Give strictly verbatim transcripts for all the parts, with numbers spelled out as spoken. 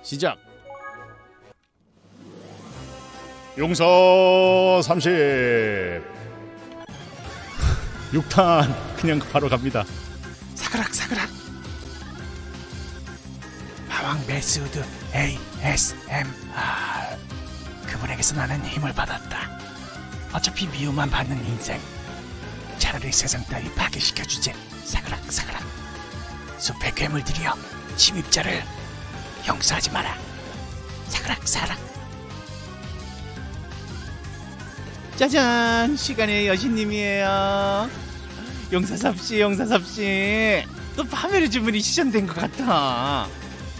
시작. 용사 삼십. 육 탄 그냥 바로 갑니다. 사그락 사그락. 마왕 메스우드 에이에스엠알. 그분에게서 나는 힘을 받았다. 어차피 미움만 받는 인생. 차라리 세상 따위 파괴시켜주지. 사그락 사그락. 숲의 괴물들이여, 침입자를 용서하지 마라. 사그락 사그락. 짜잔, 시간의 여신님이에요. 용사삽씨, 용사삽씨, 또 파멸의 주문이 시전된 것 같아.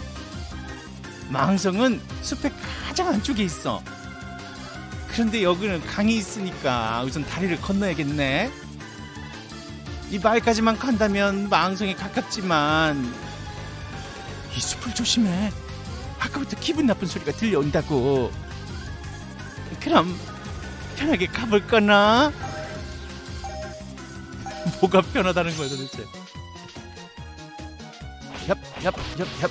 망성은 숲의 가장 안쪽에 있어. 그런데 여기는 강이 있으니까 우선 다리를 건너야겠네. 이 마을까지만 간다면 망성에 가깝지만 이 숲을 조심해. 아까부터 기분 나쁜 소리가 들려온다고. 그럼 편하게 가볼까나? 뭐가 편하다는 거야 도대체. 얍, 얍, 얍, 얍.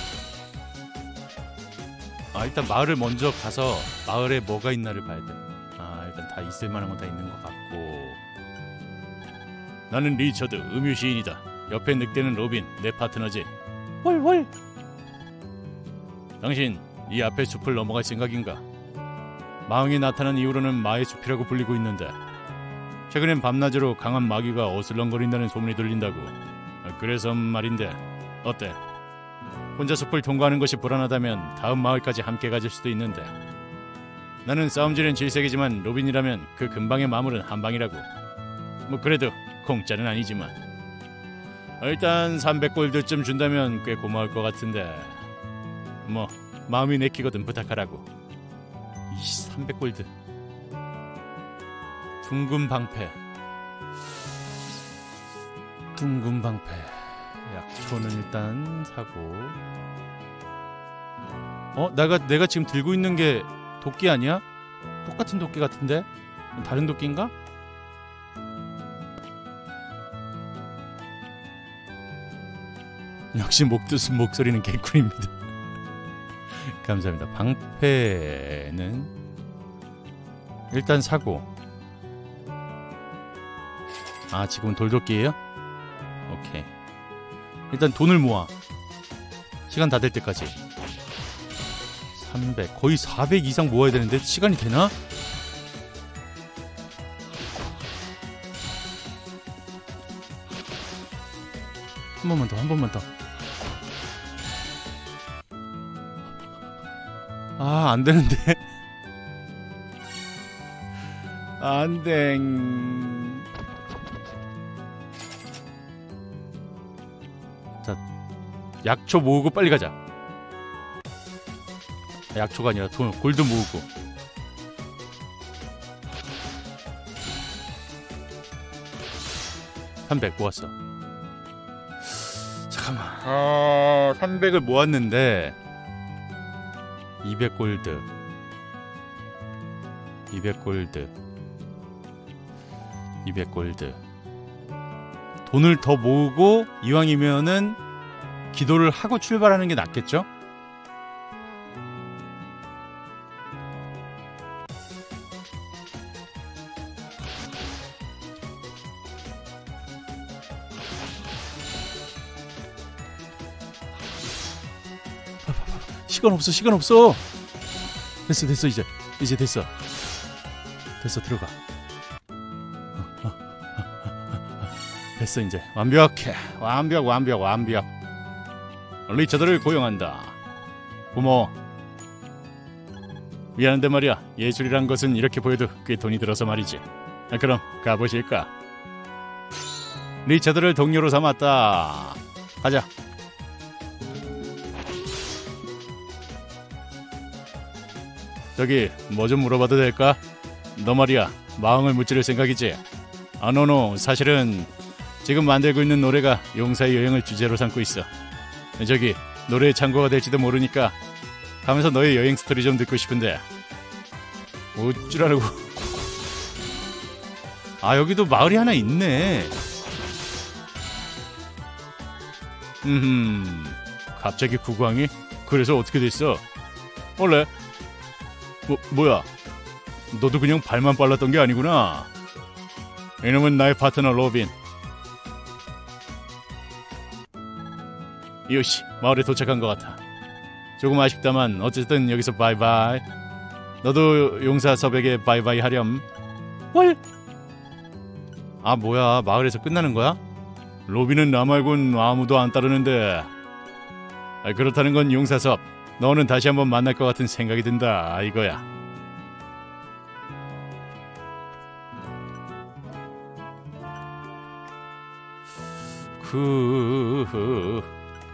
아, 일단 마을을 먼저 가서 마을에 뭐가 있나를 봐야 돼. 아, 일단 다 있을 만한 건 다 있는 것 같고. 나는 리처드, 음유 시인이다. 옆에 늑대는 로빈, 내 파트너지. 월 당신 이 앞에 숲을 넘어갈 생각인가? 마왕이 나타난 이후로는 마의 숲이라고 불리고 있는데 최근엔 밤낮으로 강한 마귀가 어슬렁거린다는 소문이 들린다고. 그래서 말인데 어때? 혼자 숲을 통과하는 것이 불안하다면 다음 마을까지 함께 가질 수도 있는데, 나는 싸움질은 질색이지만 로빈이라면 그 근방의 마물은 한방이라고. 뭐 그래도 공짜는 아니지만 일단 삼백 골드쯤 준다면 꽤 고마울 것 같은데, 뭐 마음이 내키거든 부탁하라고. 이씨, 삼백 골드. 둥근 방패. 둥근 방패. 약초는 일단 사고. 어? 내가 내가 지금 들고 있는 게 도끼 아니야? 똑같은 도끼 같은데? 다른 도끼인가? 역시 목 뜻은 목소리는 개꿀입니다. 감사합니다. 방패는 일단 사고. 아, 지금 돌도끼예요? 오케이. 일단 돈을 모아. 시간 다 될 때까지. 삼백, 거의 사백 이상 모아야 되는데 시간이 되나? 한 번만 더, 한 번만 더. 아, 안 되는데. 안 돼. 자, 약초 모으고 빨리 가자. 약초가 아니라 돈, 골드 모으고. 삼백 모았어. 잠깐만. 아, 삼백을 모았는데 이백 골드, 이백 골드, 이백 골드. 돈을 더 모으고 이왕이면은 기도를 하고 출발하는 게 낫겠죠? 시간 없어, 시간 없어. 됐어, 됐어, 이제 이제 됐어, 됐어. 들어가. 됐어, 이제 완벽해. 완벽, 완벽, 완벽. 리처드를 고용한다. 고마워. 미안한데 말이야. 예술이란 것은 이렇게 보여도 꽤 돈이 들어서 말이지. 아, 그럼 가보실까? 리처드를 동료로 삼았다. 가자. 저기 뭐 좀 물어봐도 될까? 너 말이야, 마왕을 무찌를 생각이지? 아, 노노. 사실은 지금 만들고 있는 노래가 용사의 여행을 주제로 삼고 있어. 저기 노래의 참고가 될지도 모르니까 가면서 너의 여행 스토리 좀 듣고 싶은데. 어쩌라고. 아, 여기도 마을이 하나 있네. 음, 갑자기 국왕이? 그래서 어떻게 됐어? 원래 뭐 뭐야? 너도 그냥 발만 빨랐던 게 아니구나. 이놈은 나의 파트너 로빈. 요시, 마을에 도착한 것 같아. 조금 아쉽다만 어쨌든 여기서 바이바이. 너도 용사 섭에게 바이바이 하렴. 월. 아 뭐야, 마을에서 끝나는 거야? 로빈은 나 말곤 아무도 안 따르는데. 아, 그렇다는 건 용사 섭, 너는 다시 한번 만날 것 같은 생각이 든다 이거야. 그...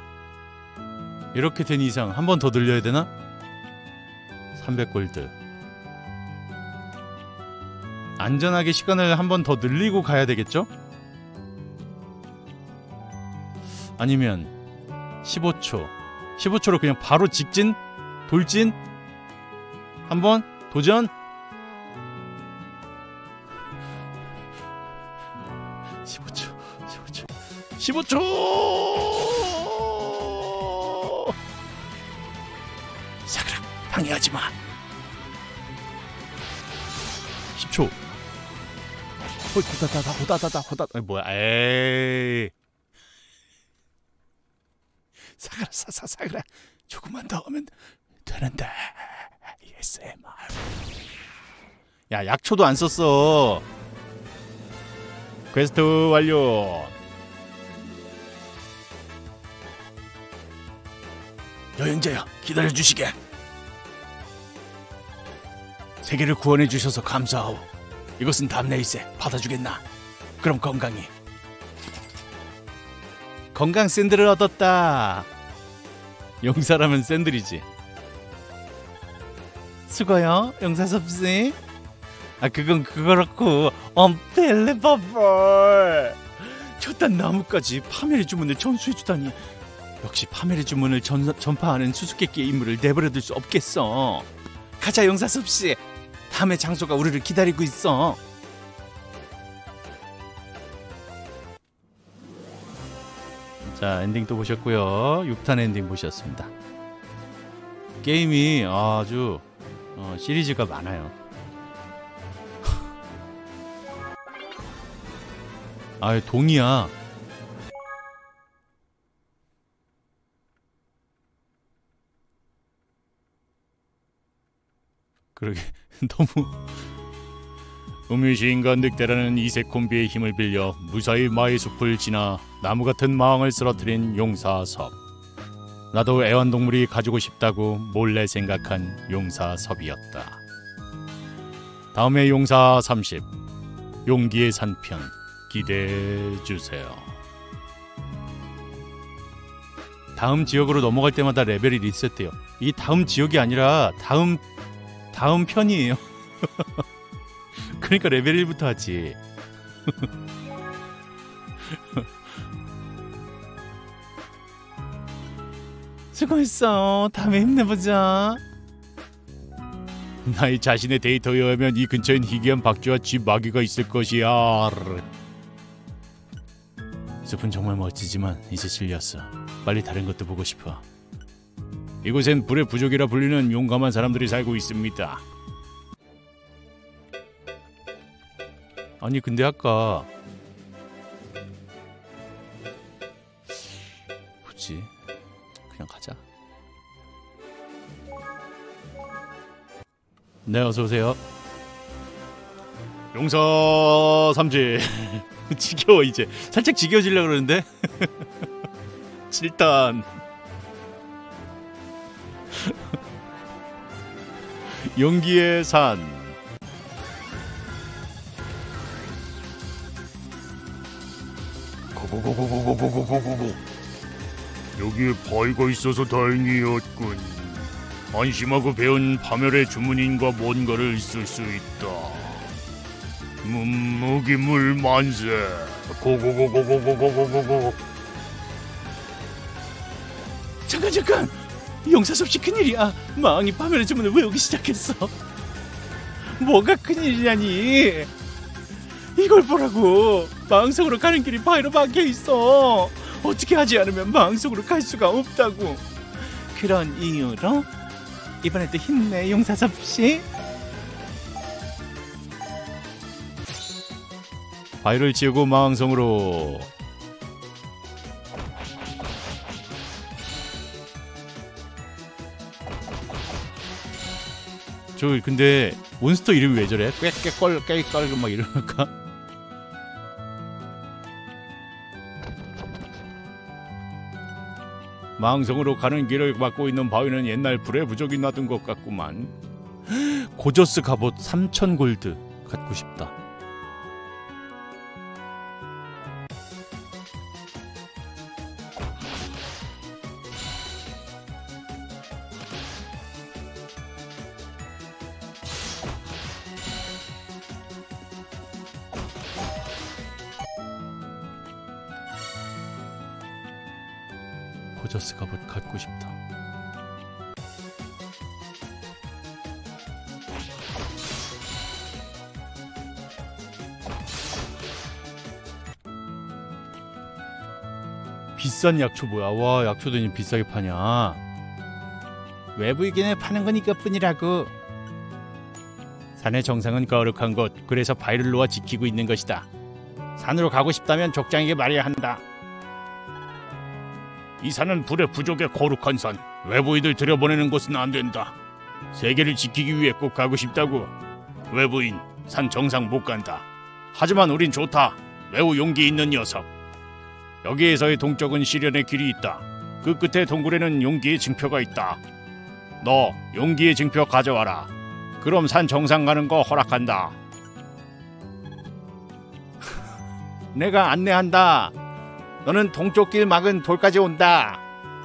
이렇게 된 이상 한 번 더 늘려야 되나? 삼백 골드. 안전하게 시간을 한 번 더 늘리고 가야 되겠죠? 아니면 십오 초 십오 초로 그냥 바로 직진? 돌진? 한번 도전? 십오 초 십오 초 십오 초! 사그라, 방해하지 마. 십 초. 호다다다 호다다다 호다. 아니 뭐야? 에이. 사그라 사사 사그라. 조금만 더 하면 되는데. 에스엠알. 야, 약초도 안 썼어. 퀘스트 완료. 여행자여, 기다려주시게. 세계를 구원해주셔서 감사하오. 이것은 담내일세. 받아주겠나? 그럼 건강히. 건강 샌들을 얻었다. 용사라면 샌들이지. 수고요, 용사섭씨. 아, 그건 그거렇고 언벨리버블. 저딴 나무까지 파멸의 주문을 전수해주다니. 역시 파멸의 주문을 전, 전파하는 수수께끼의 인물을 내버려둘 수 없겠어. 가자, 용사섭씨. 다음의 장소가 우리를 기다리고 있어. 자, 엔딩 또 보셨고요. 육 탄 엔딩 보셨습니다. 게임이 아주 어, 시리즈가 많아요. 아, 동이야. 그러게 너무 음유시인과 늑대라는 이색 콤비의 힘을 빌려 무사히 마의 숲을 지나 나무 같은 마왕을 쓰러뜨린 용사섭. 나도 애완동물이 가지고 싶다고 몰래 생각한 용사섭이었다. 다음에 용사 삼십, 용기의 산편 기대해주세요. 다음 지역으로 넘어갈 때마다 레벨이 리셋돼요. 이 다음 지역이 아니라 다음 다음 편이에요. 그러니까 레벨 일부터 하지. 수고했어. 다음에 힘내보자. 나의 자신의 데이터에 의하면 이 근처엔 희귀한 박쥐와 쥐 마귀가 있을 것이야. 숲은 정말 멋지지만 이제 질렸어. 빨리 다른 것도 보고 싶어. 이곳엔 불의 부족이라 불리는 용감한 사람들이 살고 있습니다. 아니 근데 아까 뭐지? 그냥 가자. 네, 어서오세요. 용사 삼지. 지겨워 이제. 살짝 지겨워지려고 그러는데. 칠 탄. 용기의 산. 고고고고고고고고고고. 여기에 바위가 있어서 다행이었군. 안심하고 배운 파멸의 주문인과 뭔가를 쓸 수 있다. 무기물 만세. 고고고고고고고고고. 잠깐 잠깐. 용사섭씨 큰일이야. 마왕이 파멸의 주문을 외우기 시작했어. 뭐가 큰일이냐니. 이걸 보라고. 마왕석으로 가는 길이 바위로 막혀있어. 어떻게 하지 않으면 마왕석으로 갈 수가 없다고. 그런 이유로 이번에도 힘내 용사섭씨. 바위를 지우고 마왕성으로. 저 근데 몬스터 이름이 왜 저래? 꾀꾀껄 깨껄 막 이러니까. 마왕성으로 가는 길을 막고 있는 바위는 옛날 불의 부적이 놔둔 것 같구만. 고저스 갑옷 삼천 골드 갖고 싶다. 고저스 갑옷 갖고 싶다. 비싼 약초 뭐야? 와, 약초도 이제 비싸게 파냐? 외부이긴에 파는 건 이것뿐이라고. 산의 정상은 거룩한 곳. 그래서 바위를 놓아 지키고 있는 것이다. 산으로 가고 싶다면 족장에게 말해야 한다. 이 산은 불의 부족의 거룩한 산. 외부인들 들여보내는 곳은 안 된다. 세계를 지키기 위해 꼭 가고 싶다고. 외부인, 산 정상 못 간다. 하지만 우린 좋다. 매우 용기 있는 녀석. 여기에서의 동쪽은 시련의 길이 있다. 그 끝에 동굴에는 용기의 징표가 있다. 너 용기의 징표 가져와라. 그럼 산 정상 가는 거 허락한다. 내가 안내한다. 너는 동쪽 길 막은 돌까지 온다.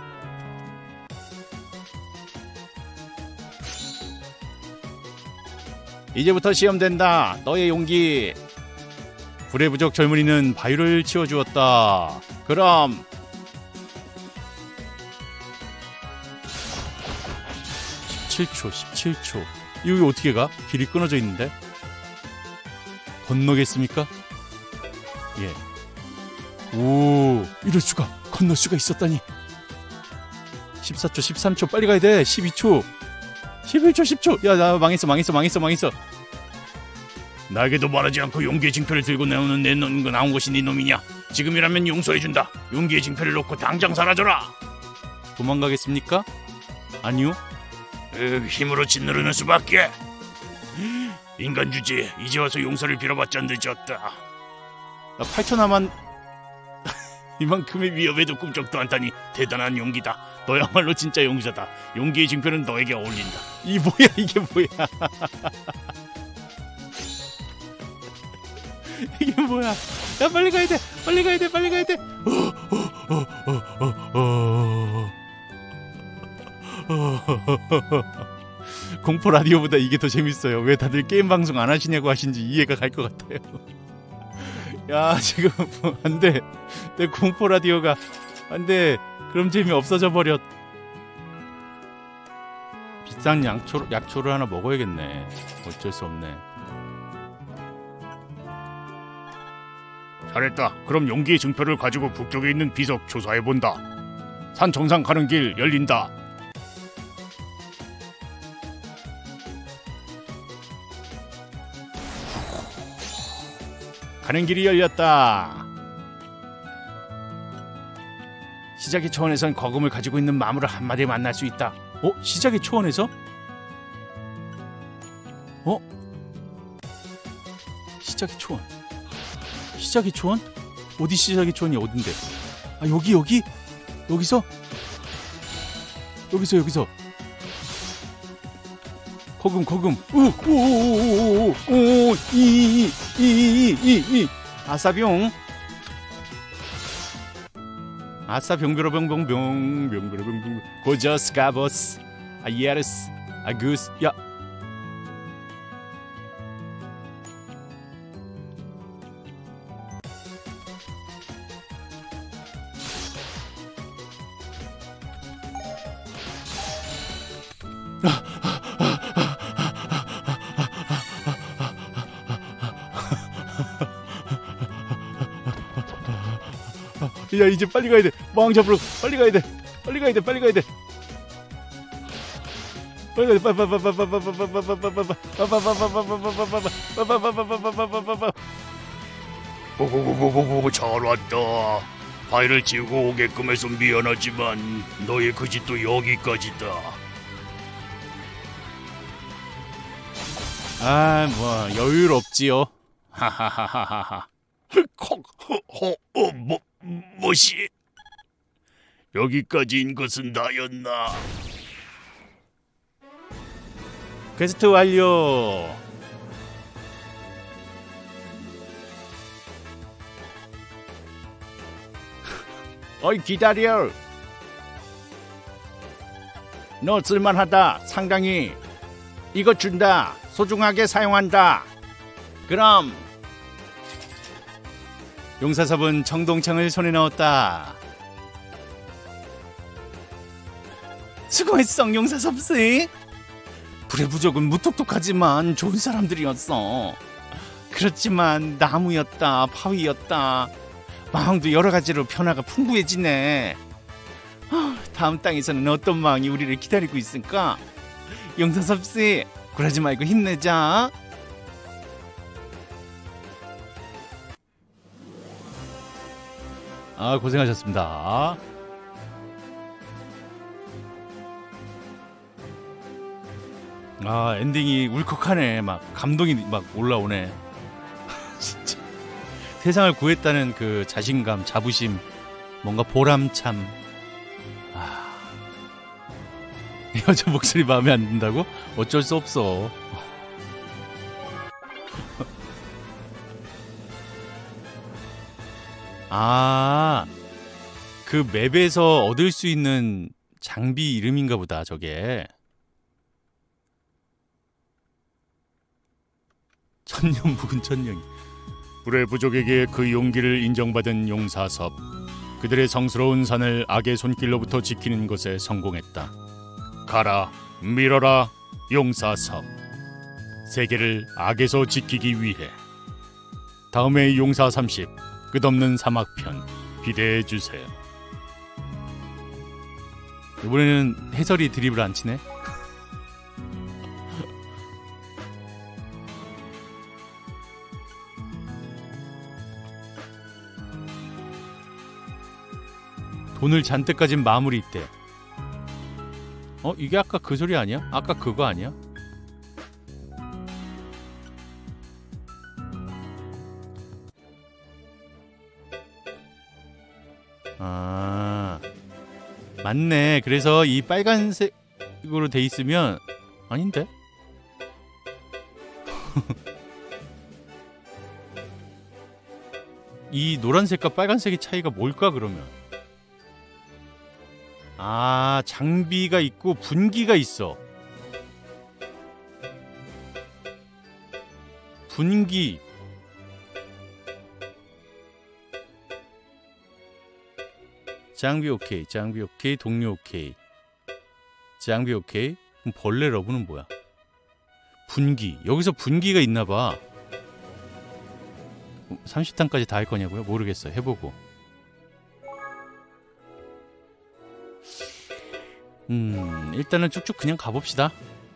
이제부터 시험된다. 너의 용기. 불의 부족 젊은이는 바위를 치워주었다. 그럼 십칠 초, 십칠 초. 여기 어떻게 가? 길이 끊어져 있는데? 건너겠습니까? 예. 오, 이럴 수가. 건널 수가 있었다니. 십사 초, 십삼 초. 빨리 가야 돼. 십이 초, 십일 초, 십 초. 야, 나 망했어, 망했어, 망했어, 망했어. 나에게도 말하지 않고 용기의 징표를 들고 나오는 내 놈 나온 것이 네 놈이냐? 지금이라면 용서해준다. 용기의 징표를 놓고 당장 사라져라. 도망가겠습니까? 아니요. 으, 힘으로 짓누르는 수밖에. 인간 주제. 이제 와서 용서를 빌어봤자 늦었다. 나 팔 초 남았. 이만큼의 위협에도 꿈쩍도 않다니 대단한 용기다. 너야말로 진짜 용사다. 용기의 징표는 너에게 어울린다. 이 뭐야 이게 뭐야? 이게 뭐야? 야 빨리 가야 돼. 빨리 가야 돼. 빨리 가야 돼. 공포 라디오보다 이게 더 재밌어요. 왜 다들 게임 방송 안 하시냐고 하신지 이해가 갈 것 같아요. 야 지금 안돼. 내 공포 라디오가 안돼. 그럼 재미 없어져 버렸. 비싼 약초, 약초를 하나 먹어야겠네. 어쩔 수 없네. 잘했다. 그럼 용기의 증표를 가지고 북쪽에 있는 비석 조사해본다. 산 정상 가는 길 열린다. 가는 길이 열렸다. 시작의 초원에선 거금을 가지고 있는 마물을 한 마리 만날 수 있다. 어? 시작의 초원에서? 어? 시작의 초원. 시작의 초원? 어디 시작의 초원이 어딘데? 아 여기 여기? 여기서? 여기서 여기서 거금 거금 우우우우우우우이이이이이 아싸병 아싸 병병병병병 병병병병 고저스 가보스 아예르스 아구스 야 야 이제 빨리 가야 돼. 마왕 잡으러 빨리 가야 돼. 빨리 가야 돼. 빨리 가야 돼. 오오오오오오 잘 왔다. 파일을 지우고 오게끔 해서 미안하지만 너의 그 집도 여기까지다. 아, 뭐 여유롭지요. 하하하하하. 콕, 어, 어, 뭐, 뭐시? 여기까지인 것은 나였나? 퀘스트 완료. 어이 기다려. 너 쓸만하다. 상당히. 이거 준다. 소중하게 사용한다. 그럼 용사섭은 청동창을 손에 넣었다. 수고했어 용사섭씨. 불의 부족은 무뚝뚝하지만 좋은 사람들이었어. 그렇지만 나무였다 파위였다. 마왕도 여러 가지로 변화가 풍부해지네. 다음 땅에서는 어떤 마왕이 우리를 기다리고 있을까? 용사섭씨 굴하지 말고 힘내자. 아 고생하셨습니다. 아 엔딩이 울컥하네. 막 감동이 막 올라오네. 진짜 세상을 구했다는 그 자신감, 자부심, 뭔가 보람참. 아 여자 목소리 마음에 안 든다고? 어쩔 수 없어. 아, 그 맵에서 얻을 수 있는 장비 이름인가 보다, 저게. 천년 묵은 천년이. 불의 부족에게 그 용기를 인정받은 용사섭. 그들의 성스러운 산을 악의 손길로부터 지키는 것에 성공했다. 가라, 밀어라, 용사섭. 세계를 악에서 지키기 위해. 다음에 용사 삼십, 끝없는 사막편 기대해주세요. 이번에는 해설이 드립을 안 치네. 돈을 잔뜩 가진 마물이 있대. 어? 이게 아까 그 소리 아니야? 아까 그거 아니야? 아 맞네. 그래서 이 빨간색으로 돼 있으면 아닌데? 이 노란색과 빨간색의 차이가 뭘까 그러면? 아 장비가 있고 분기가 있어. 분기 장비 오케이, 장비 오케이, 동료 오케이, 장비 오케이. 그럼 벌레 러브는 뭐야? 분기. 여기서 분기가 있나봐. 삼십 단까지 다 할 거냐고요? 모르겠어요. 해보고. 음, 일단은 쭉쭉 그냥 가봅시다.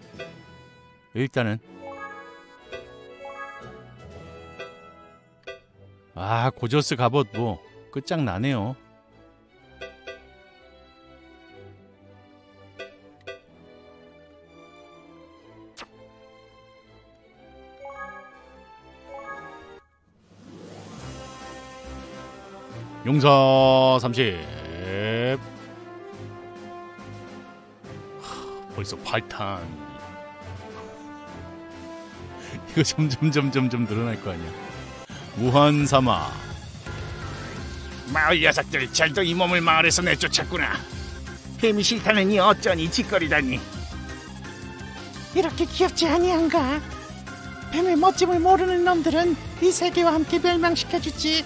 일단은. 아, 고저스 갑옷 뭐 끝장나네요. 용사 삼십. 하, 벌써 팔 탄. 이거 점점 점점 점 늘어날 거 아니야. 무한사마. 마을 녀석들 잘도 이 몸을 마을에서 내쫓았구나. 뱀이 싫다느니 어쩌니 짓거리다니. 이렇게 귀엽지 아니한가? 뱀의 멋짐을 모르는 놈들은 이 세계와 함께 멸망시켜주지.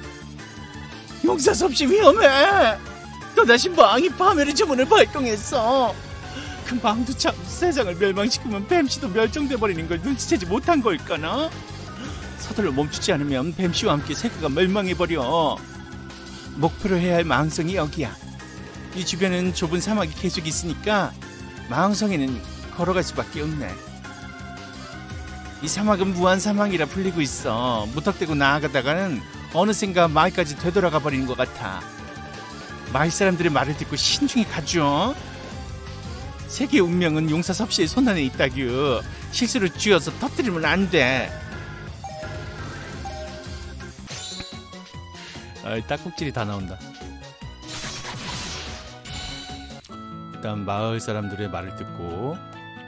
용사섭 씨 위험해. 또다시 망이 파멸의 주문을 발동했어. 그 망도 참 세상을 멸망시키면 뱀씨도 멸종돼버리는 걸 눈치채지 못한 걸까나? 서둘러 멈추지 않으면 뱀씨와 함께 세계가 멸망해버려. 목표로 해야 할 마왕성이 여기야. 이 주변은 좁은 사막이 계속 있으니까 마왕성에는 걸어갈 수밖에 없네. 이 사막은 무한 사막이라 불리고 있어. 무턱대고 나아가다가는 어느샌가 마을까지 되돌아가 버리는 것 같아. 마을 사람들의 말을 듣고 신중히 가죠. 세계의 운명은 용사 섭씨의 손안에 있다규. 실수로 쥐어서 터뜨리면 안 돼. 아, 딱꼭질이 다 나온다. 일단 마을 사람들의 말을 듣고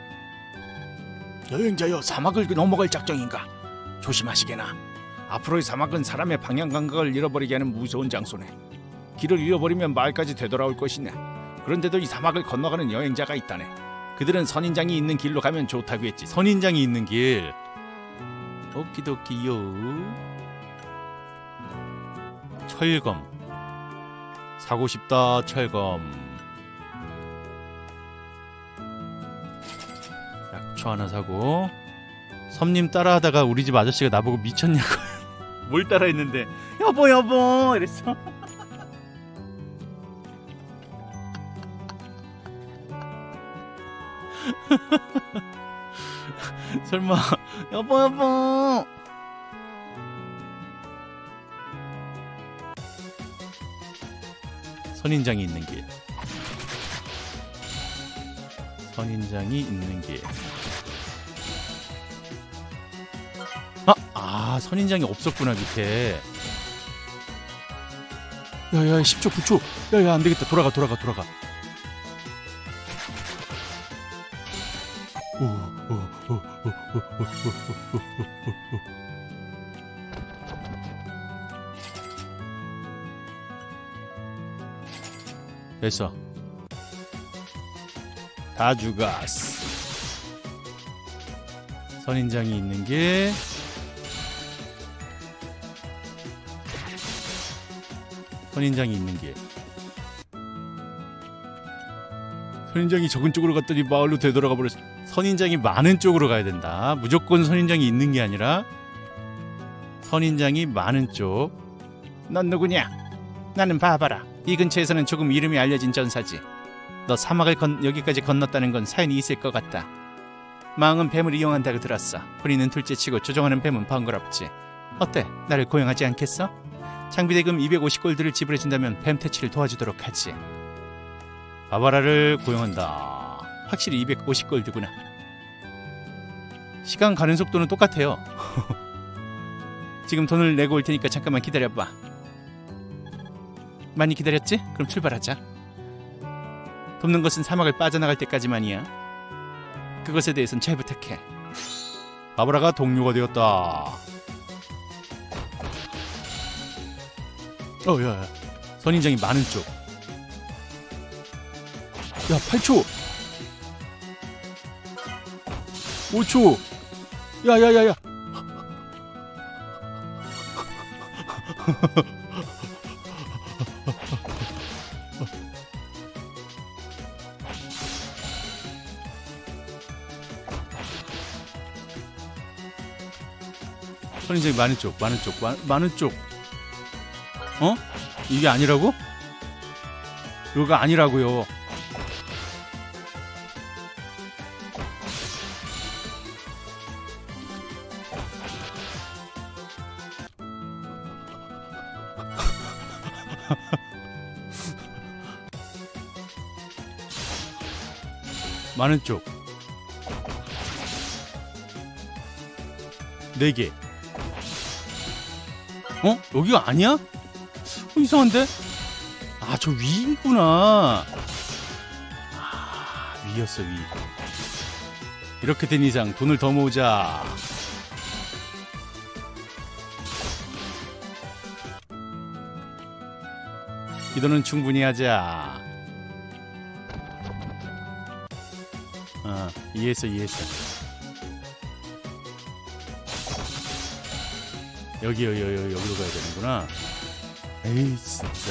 여행자여, 사막을 넘어갈 작정인가? 조심하시게나. 앞으로의 사막은 사람의 방향 감각을 잃어버리게 하는 무서운 장소네. 길을 잃어버리면 마을까지 되돌아올 것이네. 그런데도 이 사막을 건너가는 여행자가 있다네. 그들은 선인장이 있는 길로 가면 좋다고 했지. 선인장이 있는 길. 오키도키요. 철검. 사고 싶다 철검. 약초 하나 사고. 섬님 따라하다가 우리 집 아저씨가 나보고 미쳤냐고 뭘 따라했는데 여보 여보 이랬어. 설마 여보 여보. 선인장이 있는 길. 선인장이 있는 길. 아, 아 선인장이 없었구나 밑에. 야야 십 초 구 초. 야야 안되겠다. 돌아가 돌아가 돌아가. 오, 오, 오, 오, 오, 오, 오, 오, 오. 됐어. 다 죽었어. 선인장이 있는 게 선인장이 있는 게 선인장이 적은 쪽으로 갔더니 마을로 되돌아가 버렸어. 선인장이 많은 쪽으로 가야 된다. 무조건 선인장이 있는 게 아니라 선인장이 많은 쪽. 넌 누구냐? 나는 바바라. 이 근처에서는 조금 이름이 알려진 전사지. 너 사막을 건, 여기까지 건넜다는 건 사연이 있을 것 같다. 마왕은 뱀을 이용한다고 들었어. 뿌리는 둘째치고 조종하는 뱀은 번거롭지. 어때? 나를 고용하지 않겠어? 장비 대금 이백오십 골드를 지불해준다면 뱀 퇴치를 도와주도록 하지. 바바라를 고용한다. 확실히 이백오십 골드구나. 시간 가는 속도는 똑같아요. 지금 돈을 내고 올 테니까 잠깐만 기다려봐. 많이 기다렸지? 그럼 출발하자. 돕는 것은 사막을 빠져나갈 때까지만이야. 그것에 대해선 잘 부탁해. 바바라가 동료가 되었다. 어, 야, 야. 선인장이 많은 쪽. 야, 팔 초. 오 초. 야, 야, 야, 야. 선인장이 많은 쪽, 많은 쪽, 마, 많은 쪽. 어? 이게 아니라고? 이거가 아니라고요. 많은 쪽. 네 개. 어? 여기가 아니야? 어, 이상한데? 아, 저 위구나. 아, 위였어, 위. 이렇게 된 이상 돈을 더 모으자. 이 돈은 충분히 하자. 아, 이해했어, 이해했어. 여기, 여기, 여기, 여기로 가야 되는구나. 에이, 진짜.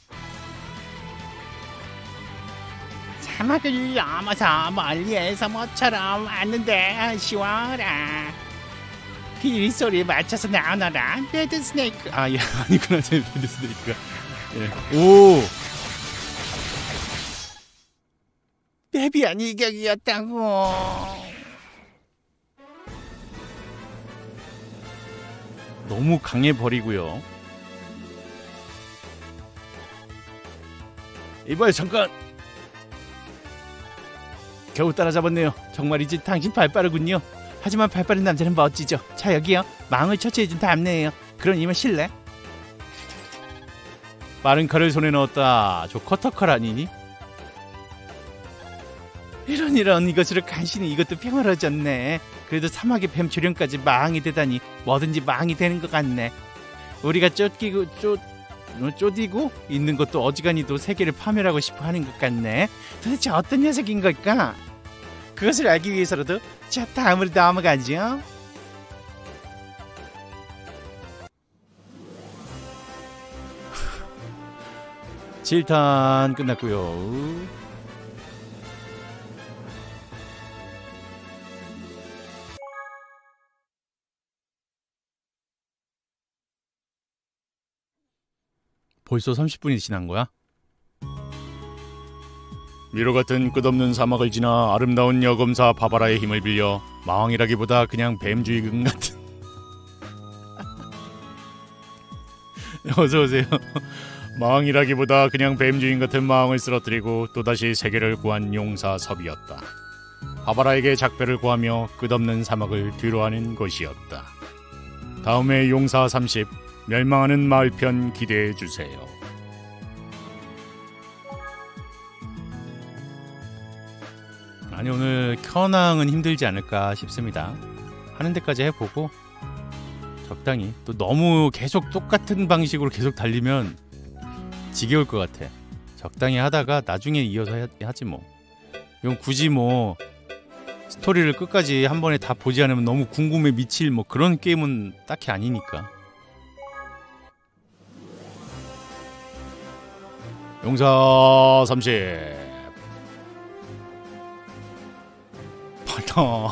사막을 넘어서 멀리에서 모처럼 왔는데 시원하라. 빌소리에 맞춰서 나오너라. 레드 스네이크. 아, 예, 아니구나, 제 레드 스네이크가. 예. 오! 대비한 일격이었다고. 너무 강해 버리고요. 이봐요, 잠깐. 겨우 따라잡았네요. 정말이지 당신 발 빠르군요. 하지만 발 빠른 남자는 멋지죠. 자, 여기요. 망을 처치해준 다음네예요. 그러니면 실례. 빠른 칼을 손에 넣었다. 저 커터칼 아니니? 이런 이런 이것으로 간신히 이것도 평화로워졌네. 그래도 사막의 뱀 조련까지 망이 되다니 뭐든지 망이 되는 것 같네. 우리가 쫓기고 쫓 쫓이고 있는 것도 어지간히도 세계를 파멸하고 싶어 하는 것 같네. 도대체 어떤 녀석인 걸까? 그것을 알기 위해서라도 자, 다음으로 넘어가죠. 칠 탄 끝났고요. 벌써 삼십 분이 지난 거야? 미로 같은 끝없는 사막을 지나 아름다운 여검사 바바라의 힘을 빌려 마왕이라기보다 그냥 뱀주의금 같은 어서오세요. 마왕이라기보다 그냥 뱀주인 같은 마왕을 쓰러뜨리고 또다시 세계를 구한 용사 섭이었다. 바바라에게 작별을 구하며 끝없는 사막을 뒤로하는 것이었다. 다음에 용사 삼십 멸망하는 마을편 기대해주세요. 아니, 오늘 켜낭은 힘들지 않을까 싶습니다. 하는 데까지 해보고 적당히. 또 너무 계속 똑같은 방식으로 계속 달리면 지겨울 것 같아. 적당히 하다가 나중에 이어서 해, 하지 뭐. 이건 굳이 뭐 스토리를 끝까지 한 번에 다 보지 않으면 너무 궁금해 미칠 뭐 그런 게임은 딱히 아니니까. 용사 삼십 맞다.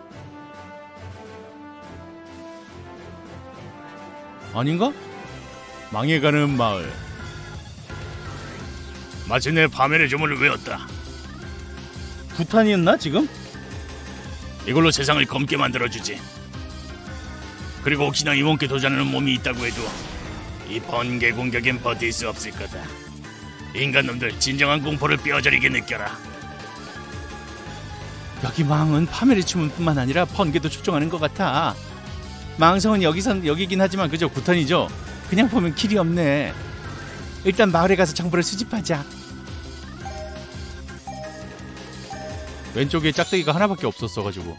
아닌가? 망해가는 마을. 마침내 파멸의 주문을 외웠다. 구탄이었나 지금? 이걸로 세상을 검게 만들어주지. 그리고 혹시나 이몸께 도전하는 몸이 있다고 해도 이 번개 공격엔 버틸 수 없을 거다. 인간놈들 진정한 공포를 뼈저리게 느껴라. 여기 망은 파멸의 주문뿐만 아니라 번개도 초청하는 것 같아. 망성은 여기선 여기긴 하지만 그저 구탄이죠. 그냥 보면 길이 없네. 일단 마을에 가서 정보를 수집하자. 왼쪽에 짝대기가 하나밖에 없었어가지고.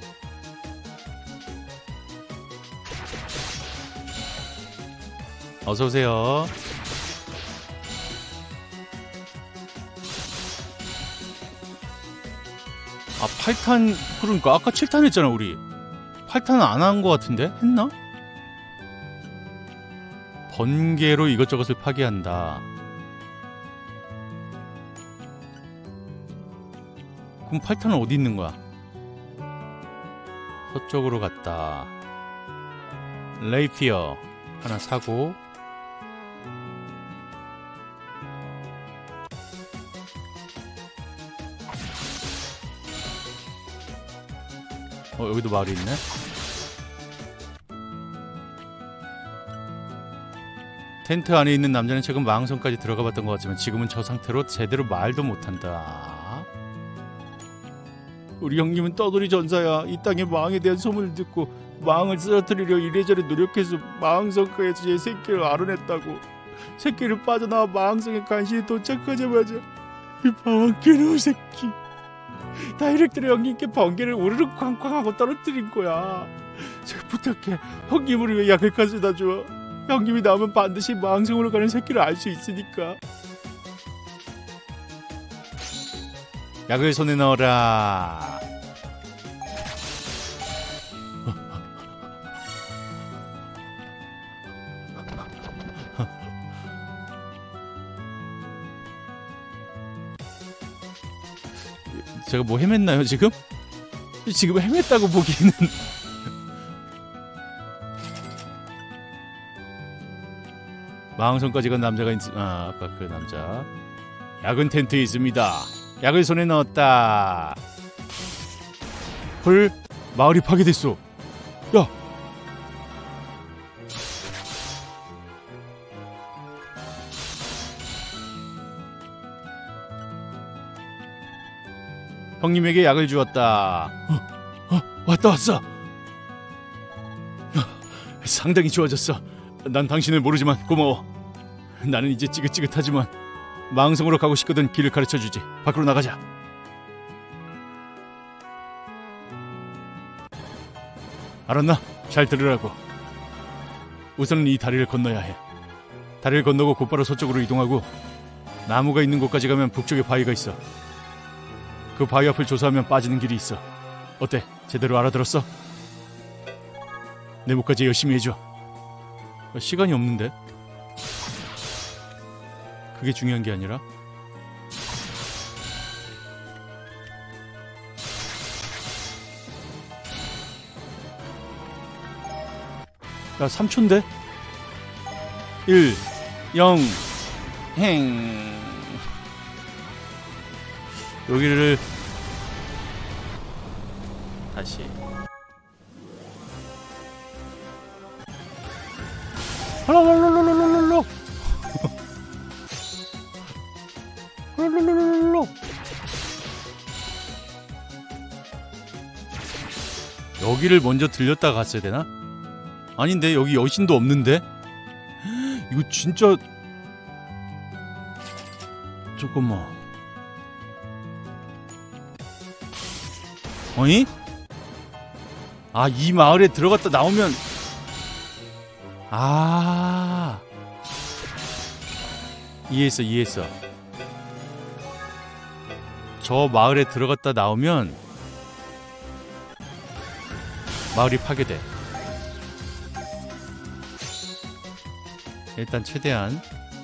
어서오세요. 아, 팔 탄, 그러니까 아까 칠 탄 했잖아 우리. 팔 탄은 안 한 것 같은데? 했나? 번개로 이것저것을 파괴한다. 그럼 팔 탄은 어디 있는 거야? 서쪽으로 갔다. 레이피어 하나 사고. 어, 여기도 마을이 있네. 텐트 안에 있는 남자는 최근 마왕성까지 들어가 봤던 것 같지만 지금은 저 상태로 제대로 말도 못한다. 우리 형님은 떠돌이 전사야. 이 땅의 마왕에 대한 소문을 듣고 마왕을 쓰러뜨리려 이래저래 노력해서 마왕성까지 제 새끼를 알아냈다고. 새끼를 빠져나와 마왕성에 간신히 도착하자마자 이 마왕 괴로운 새끼 다이렉트로 형님께 번개를 우르르 쾅쾅하고 떨어뜨린 거야. 제가 부탁해. 형님을 위해 약을 가져다 줘. 형님이 나오면 반드시 마왕성으로 가는 새끼를 알 수 있으니까. 약을 손에 넣어라. 제가 뭐 헤맸나요 지금? 지금 헤맸다고 보기에는. 마왕성까지 간 남자가 있... 아, 아까 그 남자. 약은 텐트에 있습니다. 약을 손에 넣었다. 헐, 마을이 파괴됐어. 야, 형님에게 약을 주었다. 어, 어, 왔다 왔어. 상당히 좋아졌어. 난 당신을 모르지만 고마워. 나는 이제 찌긋찌긋하지만 망성으로 가고 싶거든. 길을 가르쳐주지. 밖으로 나가자. 알았나? 잘 들으라고. 우선은 이 다리를 건너야 해. 다리를 건너고 곧바로 서쪽으로 이동하고 나무가 있는 곳까지 가면 북쪽에 바위가 있어. 그 바위 앞을 조사하면 빠지는 길이 있어. 어때? 제대로 알아들었어? 내 몫까지 열심히 해줘. 시간이 없는데? 그게 중요한 게 아니라 야, 삼 초인데? 일, 영, 행. 여기를 다시 랄랄랄랄랄랄랄 랄랄랄랄랄. 여기를 먼저 들렸다 갔어야 되나? 아닌데, 여기 여신도 없는데? 이거 진짜 잠깐만. 어이? 아, 이 마을에 들어갔다 나오면 아, 이해했어 이해했어. 저 마을에 들어갔다 나오면 마을이 파괴돼. 일단 최대한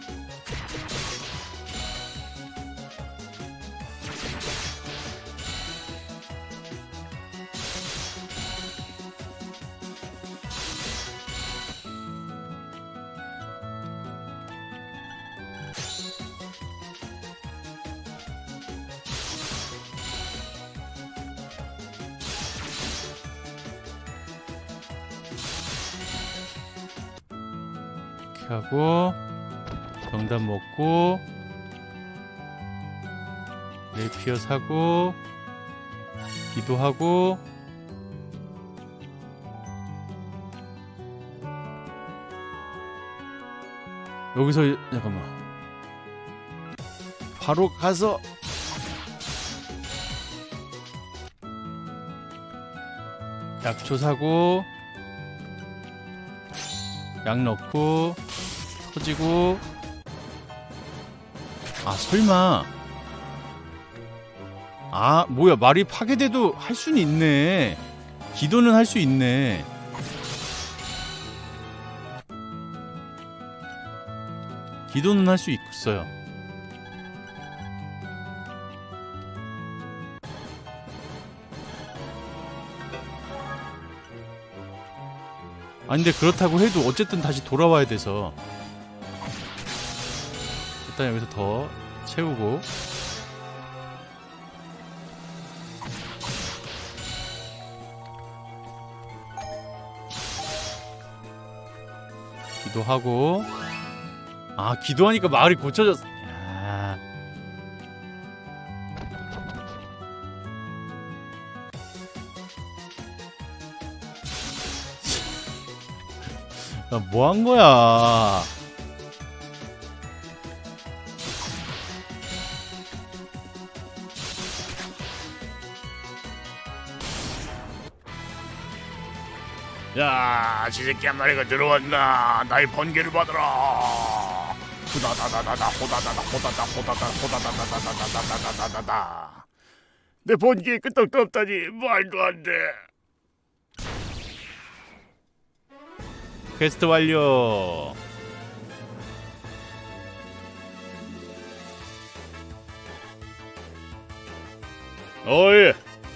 하고 병단 먹고 레이피어 사고 기도하고 여기서 잠깐만 바로 가서 약초 사고 약 넣고 터지고. 아, 설마. 아, 뭐야, 말이 파괴돼도 할 수는 있네. 기도는 할 수 있네. 기도는 할 수 있어요. 아니, 근데 그렇다고 해도 어쨌든 다시 돌아와야 돼서 일단 여기서 더 채우고. 기도하고. 아, 기도하니까 마을이 고쳐졌어. 야. 야, 뭐 한 거야? 야, 지새끼 한 마리가 들어왔나? 나의 번개를 받아라. 후다다다다다 호다다다 호다다 호다다 호다다다다다다다다다다다. 내 번개에 끄떡도 없다니 말도 안 돼. 퀘스트 완료. 어이,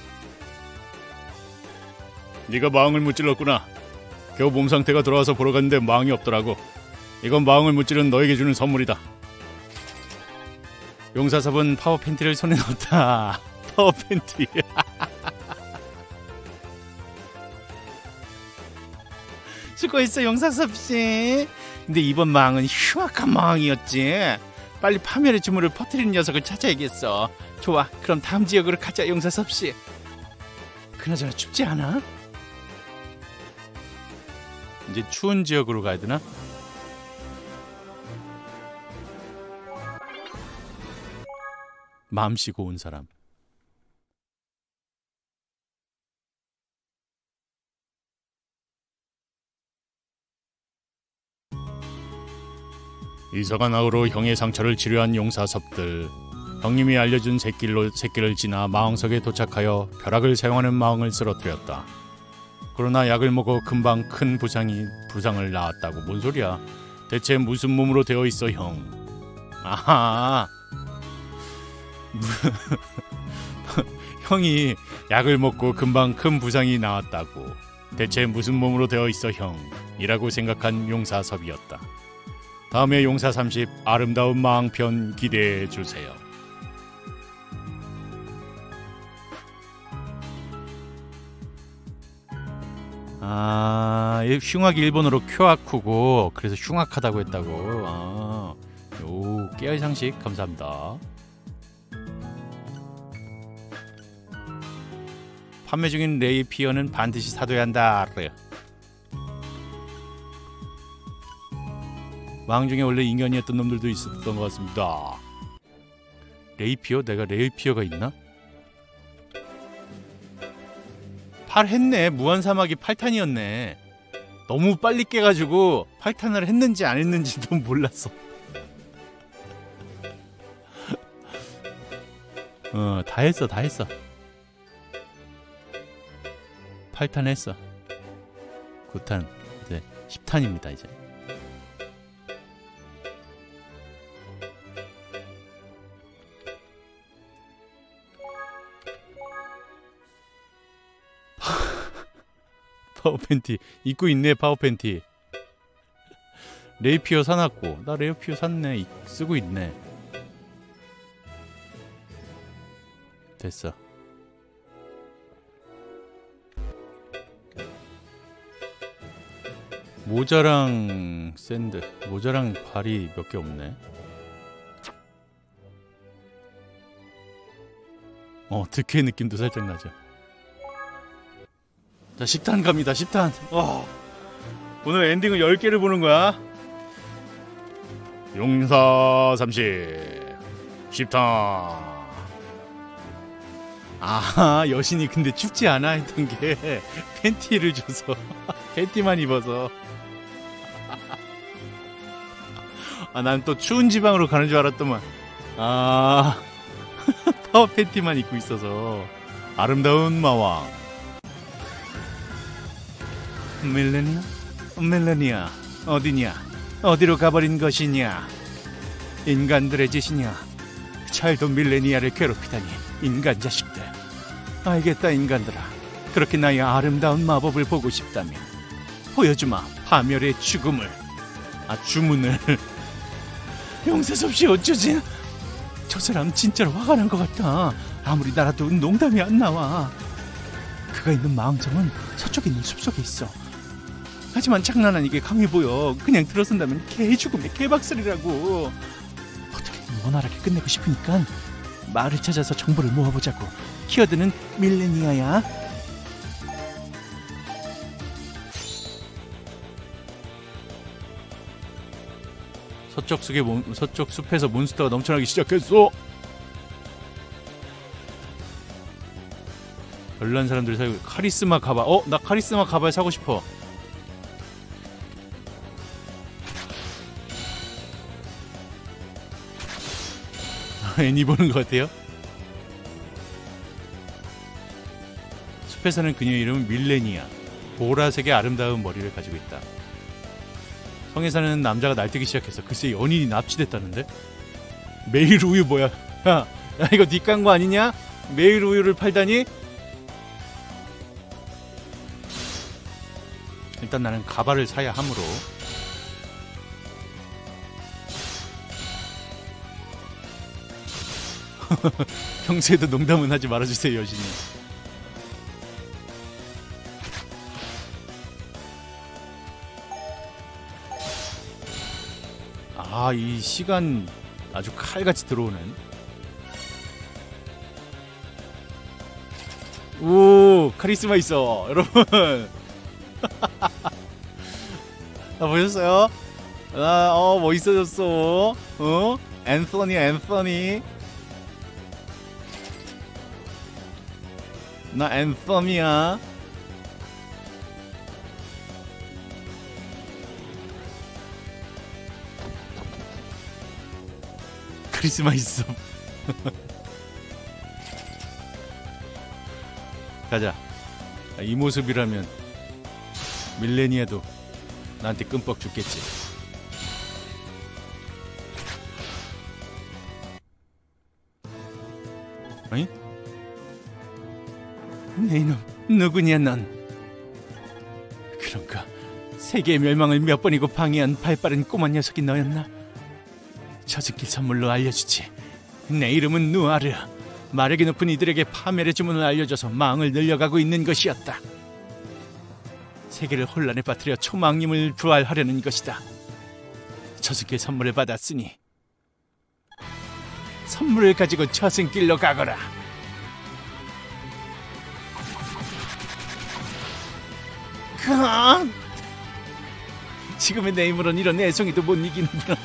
네가 마왕을 무찔렀구나. 겨우 몸 상태가 돌아와서 보러 갔는데 마왕이 없더라고. 이건 마왕을 무찌른 너에게 주는 선물이다. 용사섭은 파워 팬티를 손에 넣었다. 파워 팬티. 수고했어 용사섭씨. 근데 이번 망은 흉악한 망이었지. 빨리 파멸의 주문을 퍼뜨리는 녀석을 찾아야겠어. 좋아, 그럼 다음 지역으로 가자 용사섭씨. 그나저나 춥지 않아? 이제 추운 지역으로 가야 되나? 마음씨 고운 사람. 이서가 나후로 형의 상처를 치료한 용사섭들. 형님이 알려준 샛길로 샛길을 지나 마왕석에 도착하여 벼락을 사용하는 마왕을 쓰러뜨렸다. 그러나 약을 먹어 금방 큰 부상이 부상을 낳았다고. 뭔 소리야? 대체 무슨 몸으로 되어 있어 형? 아하. 형이 약을 먹고 금방 큰 부상이 나왔다고. 대체 무슨 몸으로 되어 있어 형? 이라고 생각한 용사섭이었다. 다음에 용사 삼십 아름다운 마왕편 기대해 주세요. 아, 흉악이 일본어로 쿄아쿠고 그래서 흉악하다고 했다고. 아, 오, 깨알 상식 감사합니다. 판매 중인 레이피어는 반드시 사둬야 한다. 왕 중에 원래 인간이었던 놈들도 있었던 것 같습니다. 레이피어? 내가 레이피어가 있나? 팔 했네. 무한사막이 팔 탄이었네. 너무 빨리 깨가지고 팔 탄을 했는지 안 했는지도 몰랐어. 어, 다 했어 다 했어. 팔 탄 했어. 구 탄 이제 십 탄입니다 이제. 파워팬티 입고 있네. 파워팬티. 레이피어 사놨고 나 레이피어 샀네. 쓰고 있네. 됐어. 모자랑 샌드, 모자랑 발이 몇 개 없네. 어, 득회 느낌도 살짝 나죠. 자, 십 탄 갑니다. 십 탄. 와, 오늘 엔딩은 열 개를 보는 거야. 용사 삼십 십 탄. 아, 여신이 근데 춥지 않아 했던 게 팬티를 줘서 팬티만 입어서. 아, 난 또 추운 지방으로 가는 줄 알았더만. 아, 파워 팬티만 입고 있어서. 아름다운 마왕. 밀레니아? 밀레니아 어디냐? 어디로 가버린 것이냐? 인간들의 짓이냐? 잘도 밀레니아를 괴롭히다니. 인간 자식들. 알겠다 인간들아. 그렇게 나의 아름다운 마법을 보고 싶다면 보여주마. 파멸의 죽음을. 아, 주문을. 용사섭씨 어쩌지? 저 사람 진짜로 화가 난 것 같다. 아무리 나라도 농담이 안 나와. 그가 있는 마왕정은 서쪽에 있는 숲속에 있어. 하지만 장난 아니게 강해 보여. 그냥 들어선다면 개죽음의 개박살이라고. 어떻게든 원활하게 끝내고 싶으니까 말을 찾아서 정보를 모아보자고. 키워드는 밀레니아야. 서쪽 숲에 몬, 서쪽 숲에서 몬스터가 넘쳐나기 시작했어. 별난 사람들이 사고. 카리스마 가발. 어? 나 카리스마 가발 사고 싶어. 애니 보는 것 같아요. 숲에 사는 그녀의 이름은 밀레니아. 보라색의 아름다운 머리를 가지고 있다. 성에 사는 남자가 날뛰기 시작했어. 글쎄 연인이 납치됐다는데? 매일 우유 뭐야? 야, 야 이거 니 깐 거 아니냐? 매일 우유를 팔다니? 일단 나는 가발을 사야 하므로 평소에도 농담은 하지 말아주세요, 여신님. 아, 이 시간 아주 칼같이 들어오는. 오, 카리스마 있어, 여러분. 아, 보셨어요? 아, 어, 멋있어졌어. 어? 앤서니, 앤서니. 나 앤서니야. 카리스마 있어. 가자. 이 모습이라면 밀레니아도 나한테 끔뻑 죽겠지. 어이? 내 이놈 누구냐 넌? 그런가 세계의 멸망을 몇 번이고 방해한 발빠른 꼬마 녀석이 너였나? 저승길 선물로 알려주지. 내 이름은 누아르. 마력이 높은 이들에게 파멸의 주문을 알려줘서 망을 늘려가고 있는 것이었다. 세계를 혼란에 빠뜨려 초망님을 부활하려는 것이다. 저승길 선물을 받았으니 선물을 가지고 저승길로 가거라. 그 지금의 내 힘으론 이런 애송이도 못 이기는구나.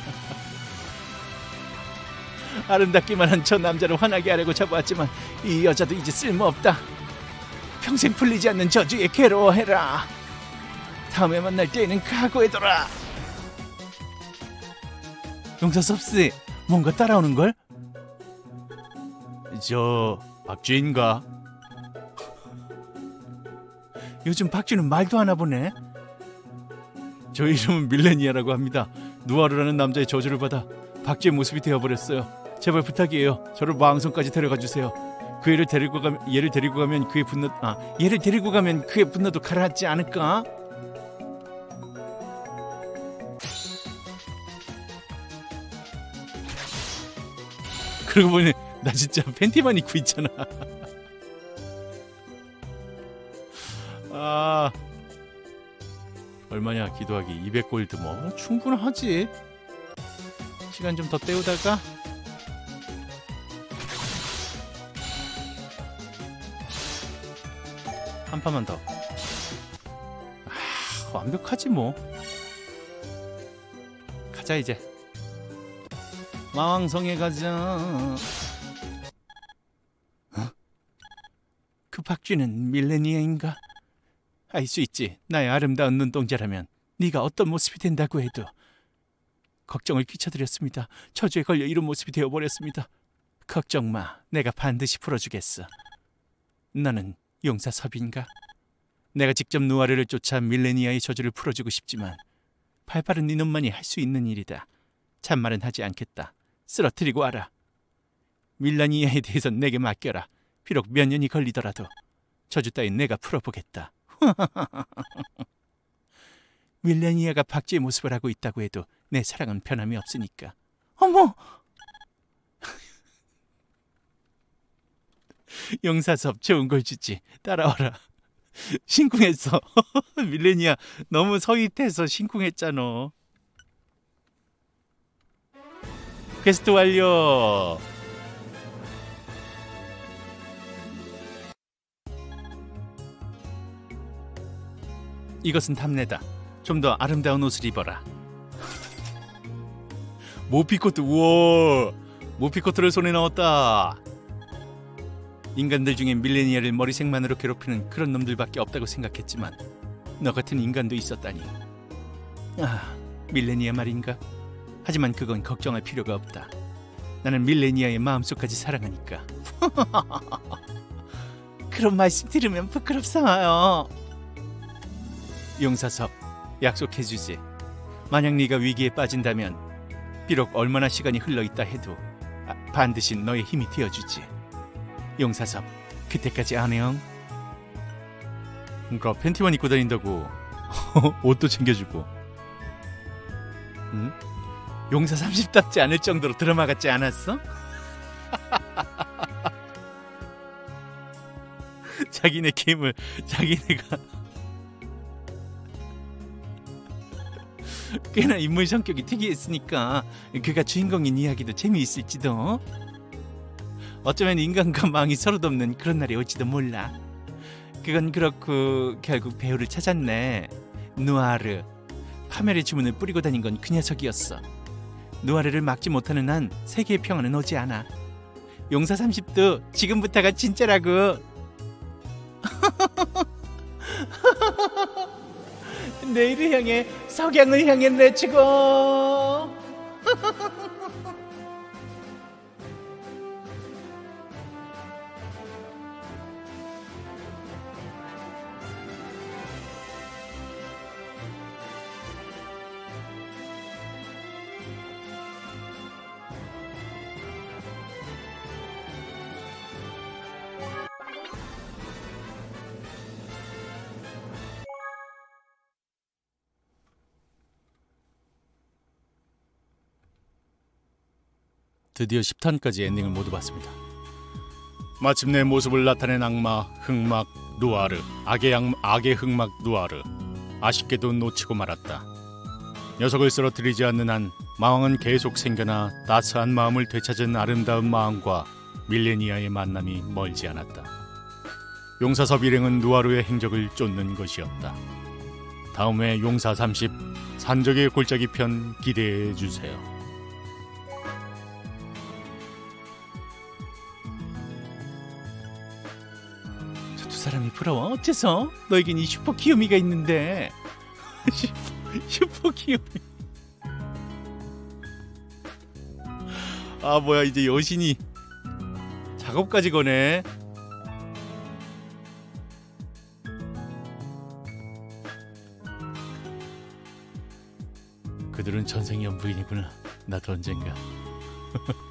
아름답기만 한 저 남자를 화나게 하려고 잡아왔지만 이 여자도 이제 쓸모없다. 평생 풀리지 않는 저주에 괴로워해라. 다음에 만날 때에는 각오해둬라. 용사섭씨, 뭔가 따라오는걸? 저 박쥐인가? 요즘 박쥐는 말도 하나 보네. 저 이름은 밀레니아라고 합니다. 누아르라는 남자의 저주를 받아 박쥐의 모습이 되어버렸어요. 제발 부탁이에요. 저를 마왕성까지 데려가 주세요. 그 애를 데리고 가면 얘를 데리고 가면 그의 분노 아 얘를 데리고 가면 그의 분노도 가라앉지 않을까? 그러고 보니 나 진짜 팬티만 입고 있잖아. 아, 얼마냐 기도하기 이백 골드 뭐 충분하지. 시간 좀 더 때우다가 한 판만 더. 아, 완벽하지 뭐. 가자 이제. 마왕성에 가자. 어? 그 박쥐는 밀레니아인가? 알 수 있지. 나의 아름다운 눈동자라면 네가 어떤 모습이 된다고 해도. 걱정을 끼쳐드렸습니다. 저주에 걸려 이런 모습이 되어버렸습니다. 걱정 마. 내가 반드시 풀어주겠어. 너는 용사섭인가? 내가 직접 누아르를 쫓아 밀레니아의 저주를 풀어주고 싶지만 발빠른 네 놈만이 할 수 있는 일이다. 잔말은 하지 않겠다. 쓰러뜨리고 와라. 밀레니아에 대해선 내게 맡겨라. 비록 몇 년이 걸리더라도 저주 따윈 내가 풀어보겠다. 밀레니아가 박쥐의 모습을 하고 있다고 해도 내 사랑은 변함이 없으니까. 어머! 용사섭 좋은 걸 주지. 따라와라. 심쿵했어. 밀레니아 너무 서윗해서 심쿵했잖아. 퀘스트 완료. 이것은 답례다. 좀 더 아름다운 옷을 입어라. 모피코트. 우와, 모피코트를 손에 넣었다. 인간들 중에 밀레니아를 머리색만으로 괴롭히는 그런 놈들밖에 없다고 생각했지만 너 같은 인간도 있었다니. 아, 밀레니아 말인가? 하지만 그건 걱정할 필요가 없다. 나는 밀레니아의 마음속까지 사랑하니까. 그런 말씀 들으면 부끄럽사와요. 용사섭, 약속해주지. 만약 네가 위기에 빠진다면 비록 얼마나 시간이 흘러있다 해도 아, 반드시 너의 힘이 되어주지. 용사섭, 그때까지 안녕. 그러니까 팬티만 입고 다닌다고 옷도 챙겨주고. 응? 용사 삼십답지 않을 정도로 드라마 같지 않았어? 자기네 게임을 자기네가 꽤나 인물 성격이 특이했으니까 그가 주인공인 이야기도 재미있을지도. 어쩌면 인간과 망이 서로 돕는 그런 날이 올지도 몰라. 그건 그렇고 결국 배우를 찾았네. 누아르. 파멸의 주문을 뿌리고 다닌 건 그 녀석이었어. 누아르를 막지 못하는 한 세계의 평화는 오지 않아. 용사 삼십도 지금부터가 진짜라고. 내일을 향해 석양을 향해 내치고. 드디어 십 탄까지 엔딩을 모두 봤습니다. 마침내 모습을 나타낸 악마 흑막 누아르, 악의, 악, 악의 흑막 누아르. 아쉽게도 놓치고 말았다. 녀석을 쓰러뜨리지 않는 한 마왕은 계속 생겨나 따스한 마음을 되찾은 아름다운 마왕과 밀레니아의 만남이 멀지 않았다. 용사섭 일행은 누아르의 행적을 쫓는 것이었다. 다음에 용사 삼십 산적의 골짜기 편 기대해 주세요. 두 사람이 부러워? 어째서? 너에겐 이 슈퍼 귀요미가 있는데. 슈퍼, 슈퍼 귀요미. 아 뭐야, 이제 여신이 작업까지 거네. 그들은 전생연부인이구나. 나도 언젠가.